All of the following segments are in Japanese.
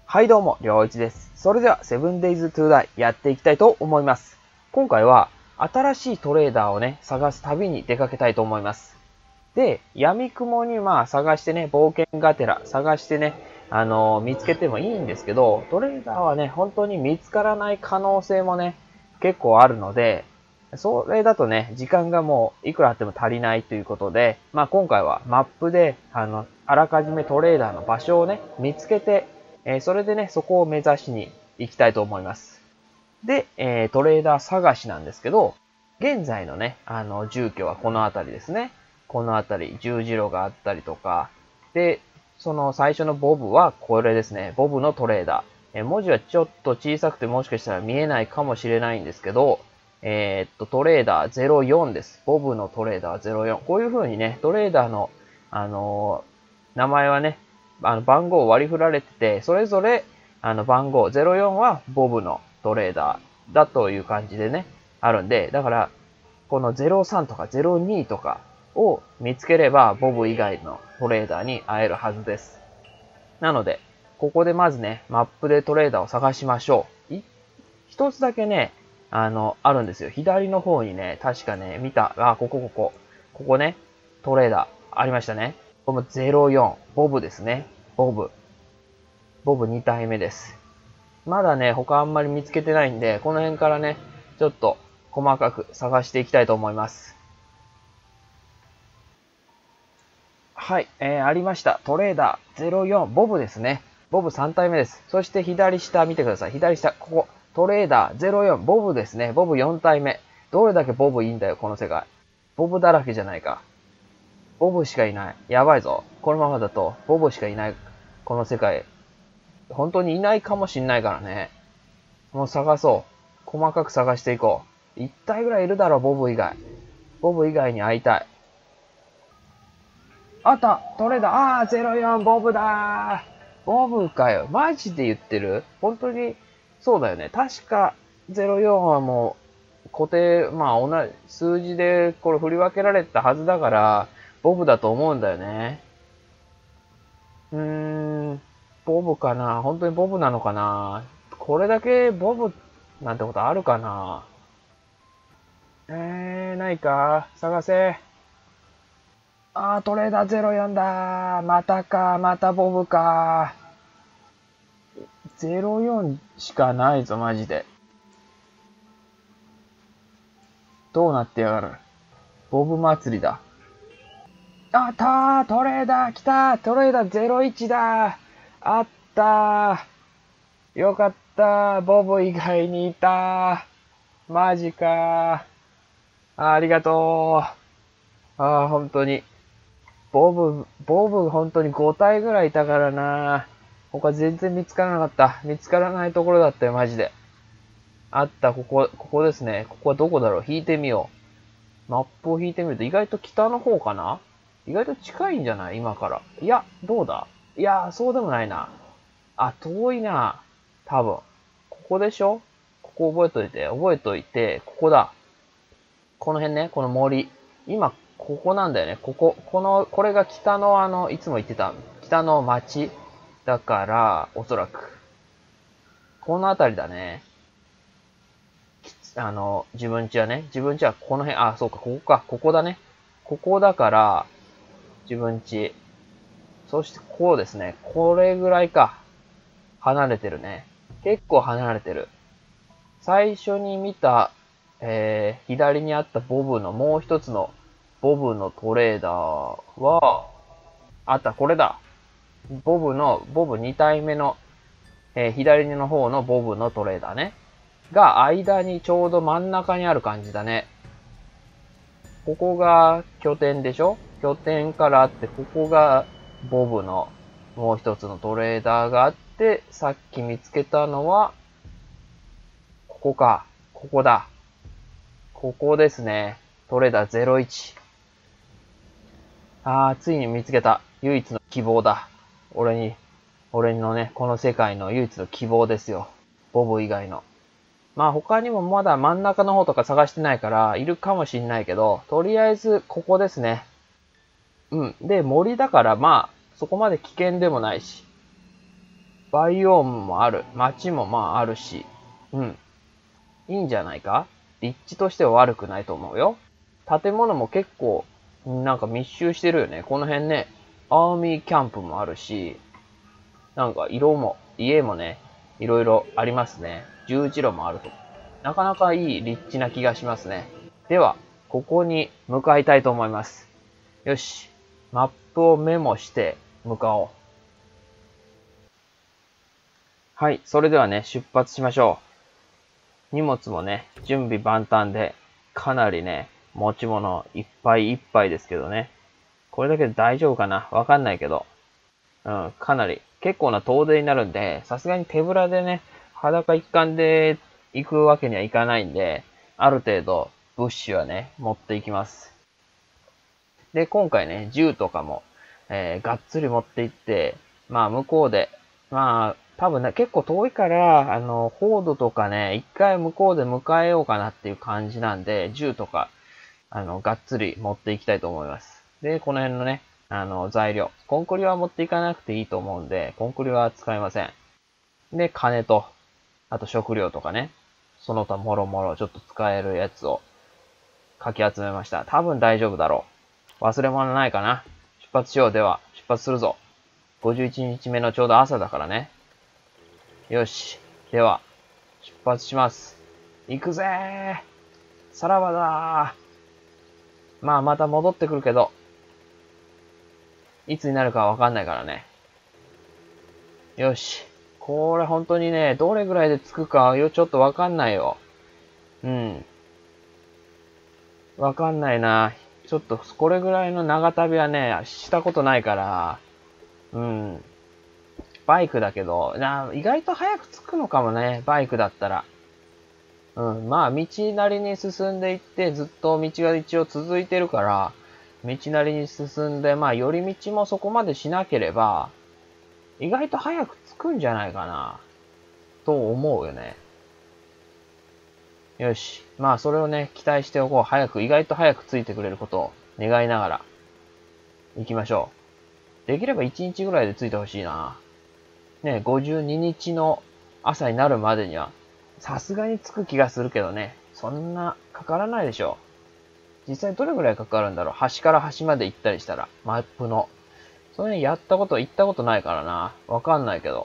はいどうも、りょういちです。それでは、7days to die やっていきたいと思います。今回は、新しいトレーダーをね、探す旅に出かけたいと思います。で、闇雲に探してね、冒険がてら探してね、見つけてもいいんですけど、トレーダーはね、本当に見つからない可能性もね、結構あるので、それだとね、時間がもういくらあっても足りないということで、今回はマップで、あらかじめトレーダーの場所をね、見つけて、それでね、そこを目指しに行きたいと思います。で、トレーダー探しなんですけど、現在のね、住居はこの辺りですね。この辺り、十字路があったりとか、で、その最初のボブはこれですね。ボブのトレーダー。文字はちょっと小さくてもしかしたら見えないかもしれないんですけど、トレーダー04です。ボブのトレーダー04。こういう風にね、トレーダーの、名前はね、番号を割り振られてて、それぞれ、番号04はボブのトレーダーだという感じでね、あるんで、だから、この03とか02とかを見つければ、ボブ以外のトレーダーに会えるはずです。なので、ここでまずね、マップでトレーダーを探しましょう。一つだけね、あるんですよ。左の方にね、確かね、見た、ここね、トレーダーありましたね。この04、ボブですね。ボブ2体目です。まだね、他あんまり見つけてないんで、この辺からね、ちょっと細かく探していきたいと思います。はい、ありました。トレーダー04、ボブですね。ボブ3体目です。そして左下見てください。左下、ここ、トレーダー04、ボブですね。ボブ4体目。どれだけボブいいんだよ、この世界。ボブだらけじゃないか。ボブしかいない。やばいぞ。このままだと、ボブしかいない。この世界。本当にいないかもしんないからね。もう探そう。細かく探していこう。1体ぐらいいるだろ、ボブ以外。ボブ以外に会いたい。あった、トレーダー、04、ボブだー。ボブかよ。マジで言ってる？本当に、そうだよね。確か、04はもう、固定、同じ、数字でこれ振り分けられたはずだから、ボブだと思うんだよね。ボブかな？本当にボブなのかな？これだけボブなんてことあるかな？ないか？探せ。トレーダー04だ。またか、またボブか。04しかないぞ、マジで。どうなってやがる。ボブ祭りだ。あったー、トレーダー来たー、トレーダー01だー。あったー。よかったー、ボブ以外にいたー。マジかー。ありがとう。本当に。ボブ本当に5体ぐらいいたからな。他全然見つからなかった。見つからないところだったよ、マジで。あった、ここですね。ここはどこだろう？引いてみよう。マップを引いてみると意外と北の方かな？意外と近いんじゃない？今から。いや、どうだ？いや、そうでもないな。遠いな。多分。ここでしょ？ここ覚えといて、ここだ。この辺ね、この森。今、ここなんだよね。これが北のいつも言ってた、北の町だから、おそらく。この辺りだね。自分家はこの辺、そうか、ここか、ここだね。ここだから、自分家。そして、こうですね。これぐらいか。離れてるね。結構離れてる。最初に見た、左にあったもう一つのボブのトレーダーは、これだ。ボブ2体目の、左の方のボブのトレーダーね。が、間にちょうど真ん中にある感じだね。ここが拠点でしょ？拠点からあって、ここがボブのもう一つのトレーダーがあって、さっき見つけたのは、ここか。ここだ。ここですね。トレーダー01。ついに見つけた。唯一の希望だ。俺のね、この世界の唯一の希望ですよ。ボブ以外の。他にもまだ真ん中の方とか探してないから、いるかもしんないけど、とりあえずここですね。で、森だからそこまで危険でもないし。 バイオームもある。街もまああるし。うん。いいんじゃないか？立地としては悪くないと思うよ。建物も結構、なんか密集してるよね。この辺ね、アーミーキャンプもあるし、なんか家もね、いろいろありますね。十字路もあると。なかなかいい立地な気がしますね。では、ここに向かいたいと思います。よし。マップをメモして向かおう。はい。それではね、出発しましょう。荷物もね、準備万端で、かなりね、持ち物いっぱいいっぱいですけどね。これだけで大丈夫かな？わかんないけど。うん、かなり、結構な遠出になるんで、さすがに手ぶらでね、裸一貫で行くわけにはいかないんで、ある程度、物資はね、持っていきます。で、今回ね、銃とかも、がっつり持って行って、まあ、向こうで、まあ、多分ね、結構遠いから、フォードとかね、一回向こうで迎えようかなっていう感じなんで、銃とか、がっつり持っていきたいと思います。で、この辺のね、材料。コンクリは持っていかなくていいと思うんで、コンクリは使いません。で、金と、あと食料とかね、その他もろもろちょっと使えるやつをかき集めました。多分大丈夫だろう。忘れ物ないかな。出発しよう。では、出発するぞ。51日目のちょうど朝だからね。よし。では、出発します。行くぜー。さらばだー。まあ、また戻ってくるけど、いつになるかわかんないからね。よし。これ本当にね、どれぐらいで着くかちょっとわかんないよ。うん。わかんないな。ちょっとこれぐらいの長旅はね、したことないから、うん。バイクだけど、意外と早く着くのかもね、バイクだったら。うん。まあ、道なりに進んでいって、ずっと道が一応続いてるから、道なりに進んで、まあ、寄り道もそこまでしなければ、意外と早く着くんじゃないかな、と思うよね。よし。まあ、それをね、期待しておこう。意外と早く着いてくれることを願いながら、行きましょう。できれば1日ぐらいで着いてほしいな。ね、52日の朝になるまでには、さすがに着く気がするけどね。そんな、かからないでしょう。実際どれぐらいかかるんだろう。端から端まで行ったりしたら、マップの。それ行ったことないからな。わかんないけど。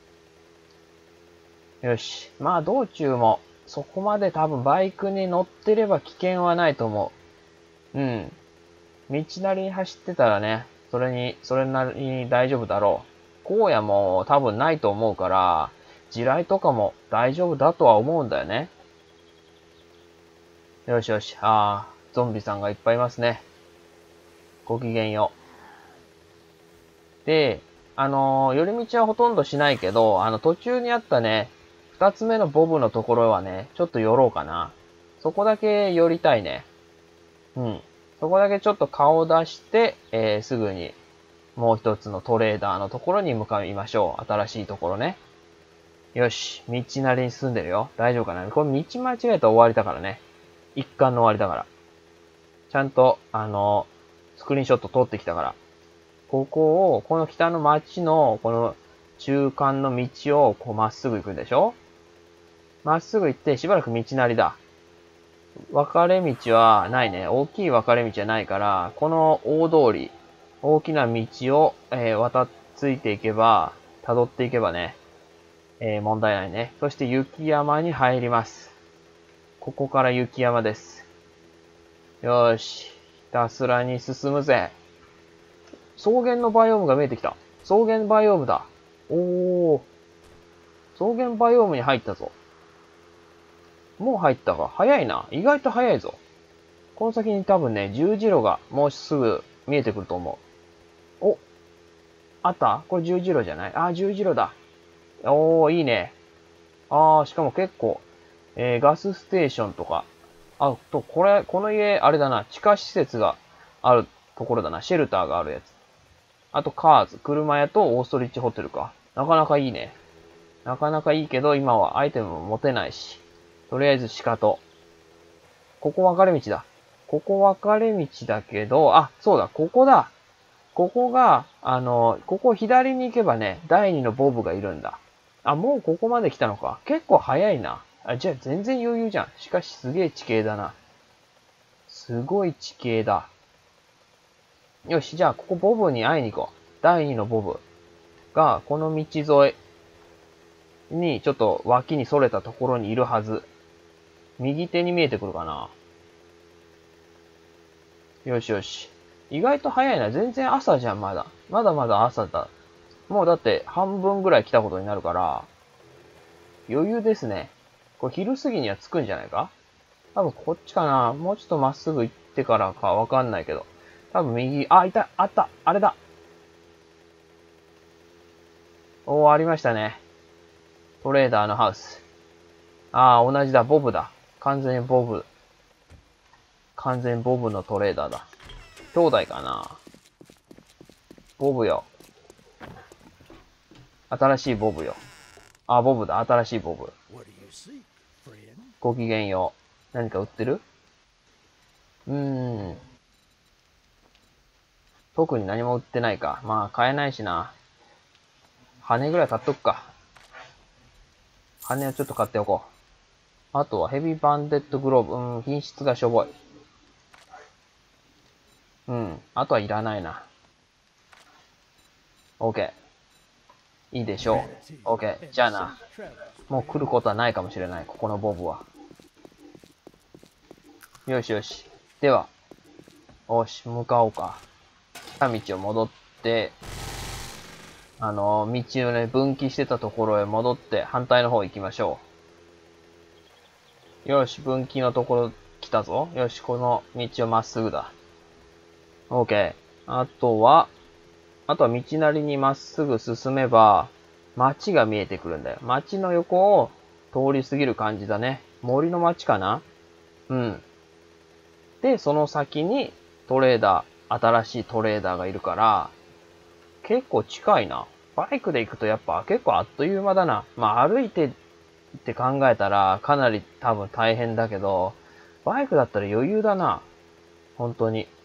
よし。まあ、道中も、そこまで多分バイクに乗ってれば危険はないと思う。うん。道なりに走ってたらね、それなりに大丈夫だろう。荒野も多分ないと思うから、地雷とかも大丈夫だとは思うんだよね。よしよし。ゾンビさんがいっぱいいますね。ごきげんよう。で、寄り道はほとんどしないけど、途中にあったね、二つ目のボブのところはね、ちょっと寄ろうかな。そこだけ寄りたいね。うん。そこだけちょっと顔を出して、すぐにもう一つのトレーダーのところに向かいましょう。新しいところね。よし。道なりに進んでるよ。大丈夫かな？これ道間違えたら終わりだからね。一貫の終わりだから。ちゃんと、スクリーンショット撮ってきたから。この北の街の、この中間の道を、こうまっすぐ行くでしょ？まっすぐ行って、しばらく道なりだ。分かれ道はないね。大きい分かれ道はないから、この大通り、大きな道を、渡っついていけば、辿っていけばね、問題ないね。そして雪山に入ります。ここから雪山です。よーし。ひたすらに進むぜ。草原のバイオームが見えてきた。草原バイオームだ。おー。草原バイオームに入ったぞ。もう入ったか。早いな。意外と早いぞ。この先に多分ね、十字路がもうすぐ見えてくると思う。お、あったこれ十字路じゃない？十字路だ。おー、いいね。しかも結構、ガスステーションとか。この家、あれだな、地下施設があるところだな。シェルターがあるやつ。あと、カーズ、車屋とオーストリッチホテルか。なかなかいいね。なかなかいいけど、今はアイテムも持てないし。とりあえず鹿と。ここ分かれ道だ。ここ分かれ道だけど、そうだ、ここだ。 ここが、ここ左に行けばね、第2のボブがいるんだ。あ、もうここまで来たのか。結構早いな。あ、じゃあ全然余裕じゃん。しかしすげえ地形だな。すごい地形だ。よし、じゃあここボブに会いに行こう。第2のボブが、この道沿いに、ちょっと脇にそれたところにいるはず。右手に見えてくるかな。よしよし。意外と早いな。全然朝じゃん、まだ。まだまだ朝だ。もうだって半分ぐらい来たことになるから、余裕ですね。これ昼過ぎには着くんじゃないか？多分こっちかな。もうちょっとまっすぐ行ってからかわかんないけど。多分右、あ、いた、あった、あれだ。おー、ありましたね。トレーダーのハウス。あー、同じだ、ボブだ。完全にボブ。完全にボブのトレーダーだ。兄弟かな。ボブよ。新しいボブよ。あ、ボブだ。新しいボブ。ごきげんよう。何か売ってる？特に何も売ってないか。まあ、買えないしな。羽ぐらい買っとくか。羽をちょっと買っておこう。あとはヘビーバンデッドグローブ。品質がしょぼい。あとはいらないな。OK。いいでしょう。OK。じゃあな。もう来ることはないかもしれない。ここのボブは。よしよし。では、よし、向かおうか。来た道を戻って、道をね、分岐してたところへ戻って、反対の方行きましょう。よし、分岐のところ来たぞ。よし、この道をまっすぐだ。OK。あとは道なりにまっすぐ進めば、街が見えてくるんだよ。街の横を通り過ぎる感じだね。森の街かな？で、その先に新しいトレーダーがいるから、結構近いな。バイクで行くとやっぱ結構あっという間だな。まあ歩いてって考えたらかなり多分大変だけど、バイクだったら余裕だな。本当に。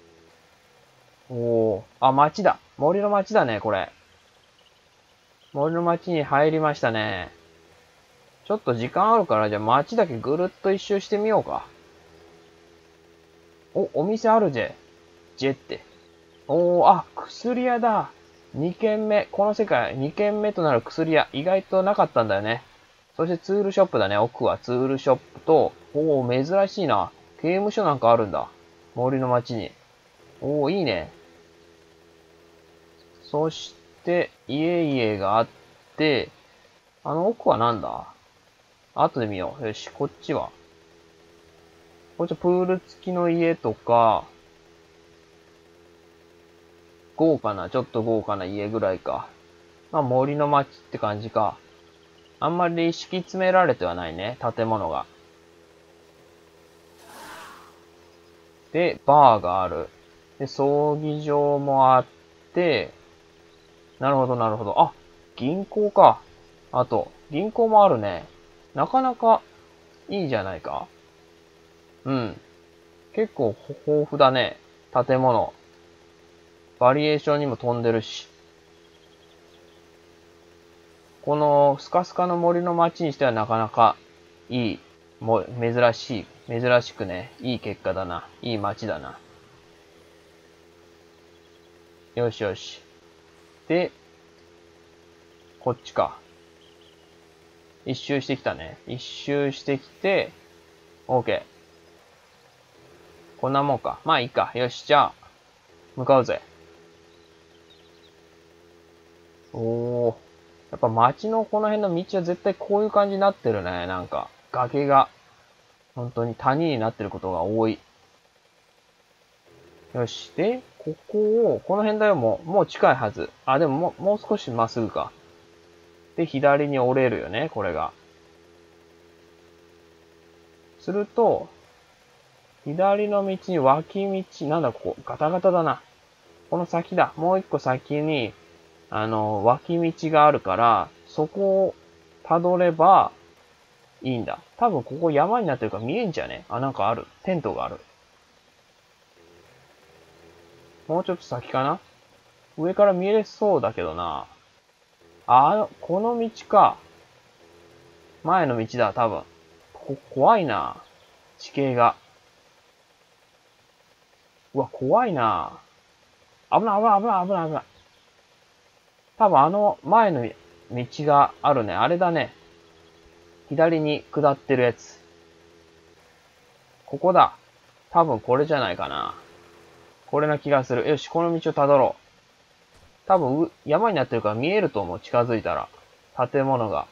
おー。あ、街だ。森の街だね、これ。森の街に入りましたね。ちょっと時間あるから、じゃあ街だけぐるっと一周してみようか。お店あるぜ。ジェって。薬屋だ。2軒目。この世界2軒目となる薬屋。意外となかったんだよね。そしてツールショップだね。奥はツールショップと、珍しいな。刑務所なんかあるんだ。森の街に。いいね。そして、家々があって、奥はなんだ？後で見よう。よし、こっちは。こっちはプール付きの家とか、ちょっと豪華な家ぐらいか。まあ森の街って感じか。あんまり敷き詰められてはないね、建物が。で、バーがある。で、葬儀場もあって、なるほど、なるほど。あ、銀行か。あと、銀行もあるね。なかなかいいじゃないか。結構豊富だね。建物。バリエーションにも飛んでるし。このスカスカの森の街にしてはなかなかいい、珍しくね、いい結果だな。いい街だな。よしよし。で、こっちか。一周してきたね。一周してきて、OK。こんなもんか。まあいいか。よし、じゃあ、向かうぜ。やっぱ街のこの辺の道は絶対こういう感じになってるね。なんか、崖が、本当に谷になってることが多い。よし。で、この辺だよ、もう近いはず。あ、でももう少しまっすぐか。で、左に折れるよね、これが。すると、左の道に脇道、なんだここ、ガタガタだな。この先だ。もう一個先に、脇道があるから、そこを辿ればいいんだ。多分ここ山になってるから見えんじゃね？なんかある。テントがある。もうちょっと先かな？ 上から見えそうだけどな。この道か。前の道だ、多分。怖いな。地形が。うわ、怖いな。危ない危ない危ない危ない危ない。多分あの前の道があるね。あれだね。左に下ってるやつ。ここだ。多分これじゃないかな。これな気がする。よし、この道をたどろう。多分山になってるから見えると思う。近づいたら。建物が。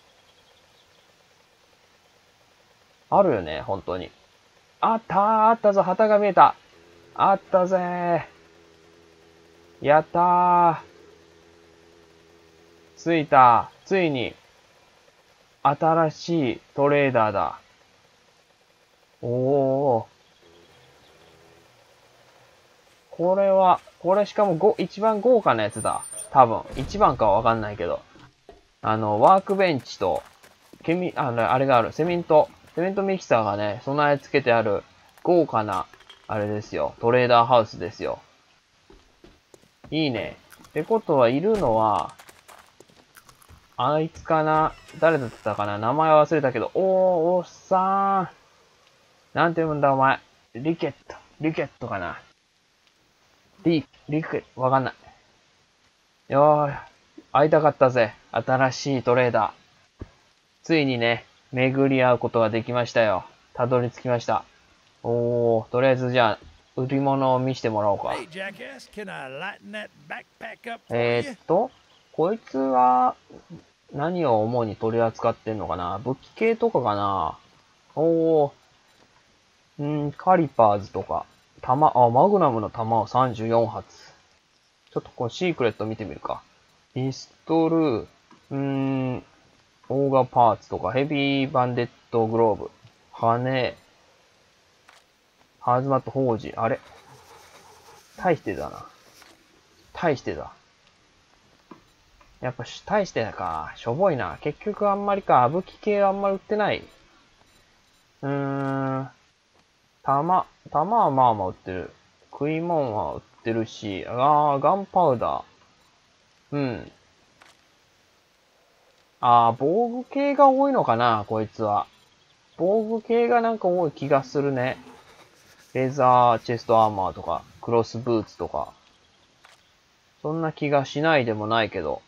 あるよね、本当に。あったぞ、旗が見えた。あったぜやったー。着いた。ついに、新しいトレーダーだ。おー。これしかも一番豪華なやつだ。多分。一番かはわかんないけど。ワークベンチと、あれがある。セメントミキサーがね、備え付けてある豪華な、あれですよ。トレーダーハウスですよ。いいね。ってことはいるのは、あいつかな誰だったかな名前忘れたけど、おっさん。なんて読むんだお前。リケットかなリケット、わかんない。よー、会いたかったぜ。新しいトレーダー。ついにね、巡り合うことができましたよ。たどり着きました。とりあえずじゃあ、売り物を見せてもらおうか。こいつは、何を主に取り扱ってんのかな武器系とかかなカリパーズとか。マグナムの弾を34発。ちょっとこのシークレット見てみるか。ピストル、オーガパーツとか、ヘビーバンデットグローブ、羽、ハーズマット宝珠、あれ大してだな。大してだ。やっぱ大してだか。しょぼいな。結局あんまりか。武器系あんまり売ってない。弾はまあまあ売ってる。食い物は売ってるし、ガンパウダー。防具系が多いのかな、こいつは。防具系がなんか多い気がするね。レーザーチェストアーマーとか、クロスブーツとか。そんな気がしないでもないけど。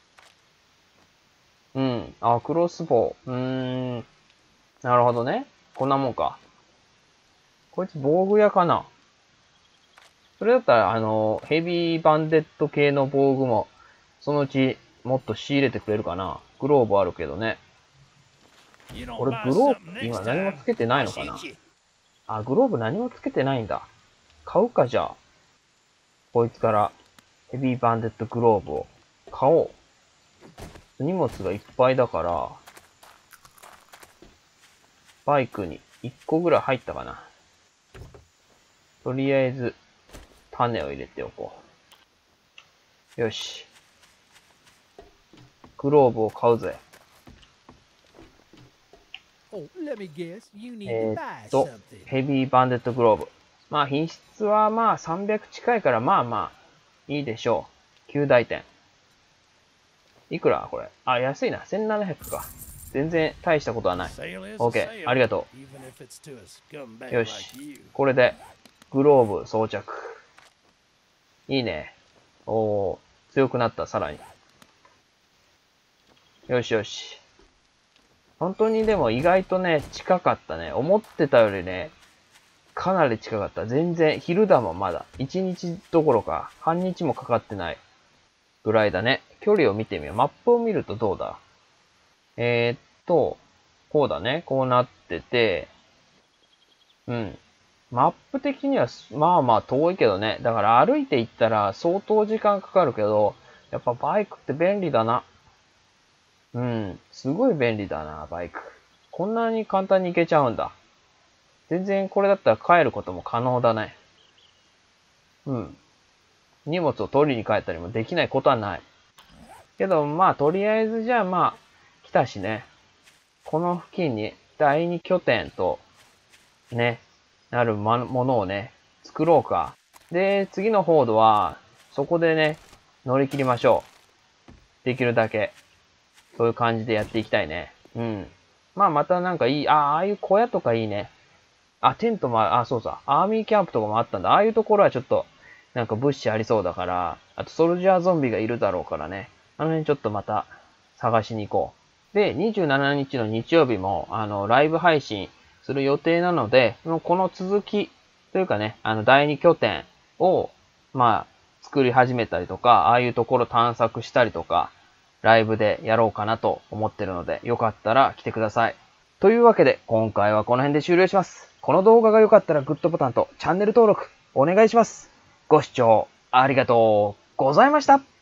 クロスボウ。なるほどね。こんなもんか。こいつ防具屋かな。それだったら、ヘビーバンデット系の防具も、そのうちもっと仕入れてくれるかな。グローブあるけどね。俺グローブ今何もつけてないのかな。グローブ何もつけてないんだ。買うかじゃあ。こいつからヘビーバンデットグローブを買おう。荷物がいっぱいだから、バイクに1個ぐらい入ったかな。とりあえず、種を入れておこう。よし。グローブを買うぜ。ヘビーバンデットグローブ。まあ品質はまあ300近いからまあまあいいでしょう。9大点。いくらこれ。安いな。1700か。全然大したことはない。OK。ありがとう。よし。これで、グローブ装着。いいね。強くなった、さらに。よしよし。本当にでも意外とね、近かったね。思ってたよりね、かなり近かった。全然、昼だもん、まだ。1日どころか、半日もかかってないぐらいだね。距離を見てみよう。マップを見るとどうだこうだね。こうなってて、マップ的には、まあまあ遠いけどね。だから歩いて行ったら相当時間かかるけど、やっぱバイクって便利だな。すごい便利だな、バイク。こんなに簡単に行けちゃうんだ。全然これだったら帰ることも可能だね。荷物を取りに帰ったりもできないことはない。けど、まあ、とりあえずじゃあまあ、来たしね。この付近に第二拠点と、ね、なるものをね、作ろうか。で、次のホードは、 そこでね、乗り切りましょう。できるだけ。そういう感じでやっていきたいね。うん。まあまたなんかいい、ああいう小屋とかいいね。テントも、そうさ、アーミーキャンプとかもあったんだ。ああいうところはちょっと、なんか物資ありそうだから、あとソルジャーゾンビがいるだろうからね。あの辺ちょっとまた探しに行こう。で、27日の日曜日も、ライブ配信する予定なので、この続きというかね、第2拠点を、まあ、作り始めたりとか、ああいうところ探索したりとか、ライブでやろうかなと思ってるので、よかったら来てください。というわけで、今回はこの辺で終了します。この動画が良かったらグッドボタンとチャンネル登録お願いします。ご視聴ありがとうございました。